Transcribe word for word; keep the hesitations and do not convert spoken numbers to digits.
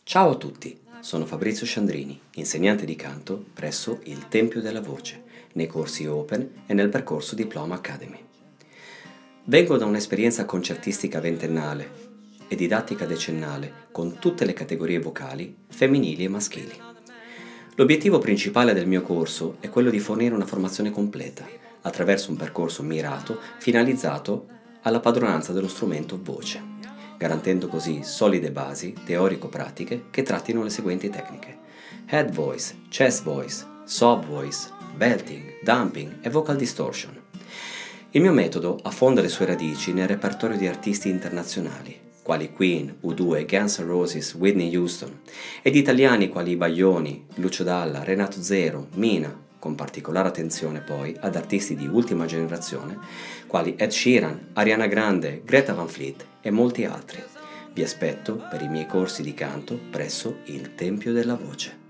Ciao a tutti, sono Fabrizio Sciandrini, insegnante di canto presso il Tempio della Voce, nei corsi Open e nel percorso Diploma Academy. Vengo da un'esperienza concertistica ventennale e didattica decennale con tutte le categorie vocali, femminili e maschili. L'obiettivo principale del mio corso è quello di fornire una formazione completa, attraverso un percorso mirato finalizzato alla padronanza dello strumento voce, garantendo così solide basi teorico-pratiche che trattino le seguenti tecniche: head voice, chest voice, soft voice, belting, dumping e vocal distortion. Il mio metodo affonda le sue radici nel repertorio di artisti internazionali, quali Queen, U due, Guns N' Roses, Whitney Houston, ed italiani quali Baglioni, Lucio Dalla, Renato Zero, Mina, con particolare attenzione poi ad artisti di ultima generazione quali Ed Sheeran, Ariana Grande, Greta Van Fleet e molti altri. Vi aspetto per i miei corsi di canto presso il Tempio della Voce.